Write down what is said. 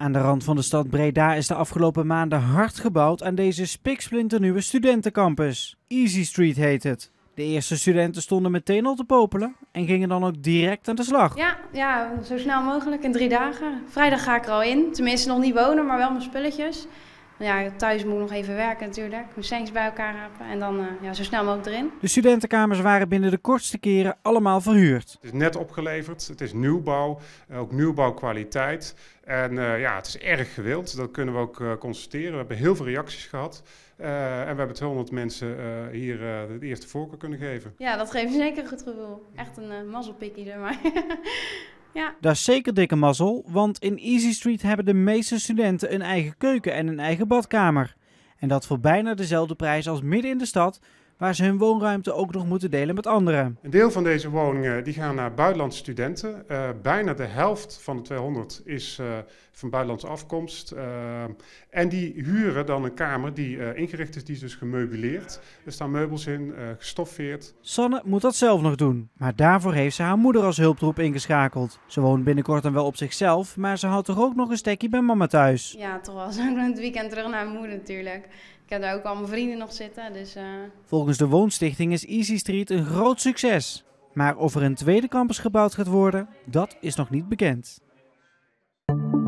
Aan de rand van de stad Breda is de afgelopen maanden hard gebouwd aan deze spiksplinternieuwe studentencampus. Easy Street heet het. De eerste studenten stonden meteen al te popelen en gingen dan ook direct aan de slag. Ja, zo snel mogelijk in 3 dagen. Vrijdag ga ik er al in. Tenminste nog niet wonen, maar wel mijn spulletjes. Ja, thuis moet ik nog even werken natuurlijk. Mijn centjes bij elkaar rapen en dan zo snel mogelijk erin. De studentenkamers waren binnen de kortste keren allemaal verhuurd. Het is net opgeleverd, het is nieuwbouw, ook nieuwbouwkwaliteit. En het is erg gewild, dat kunnen we ook constateren. We hebben heel veel reacties gehad. En we hebben 200 mensen hier de eerste voorkeur kunnen geven. Ja, dat geeft zeker een goed gevoel. Echt een mazzelpikkie, zeg maar. Ja. Dat is zeker dikke mazzel, want in Easy Street hebben de meeste studenten een eigen keuken en een eigen badkamer. En dat voor bijna dezelfde prijs als midden in de stad, waar ze hun woonruimte ook nog moeten delen met anderen. Een deel van deze woningen die gaan naar buitenlandse studenten. Bijna de helft van de 200 is van buitenlandse afkomst. En die huren dan een kamer die ingericht is, die is dus gemeubileerd. Er staan meubels in, gestoffeerd. Sanne moet dat zelf nog doen, maar daarvoor heeft ze haar moeder als hulptroep ingeschakeld. Ze woont binnenkort dan wel op zichzelf, maar ze houdt toch ook nog een stekje bij mama thuis. Ja, toch wel. Zo het weekend terug naar mijn moeder natuurlijk. Ik heb daar ook al mijn vrienden nog zitten, dus... Volgens de Woonstichting is Easy Street een groot succes. Maar of er een tweede campus gebouwd gaat worden, dat is nog niet bekend.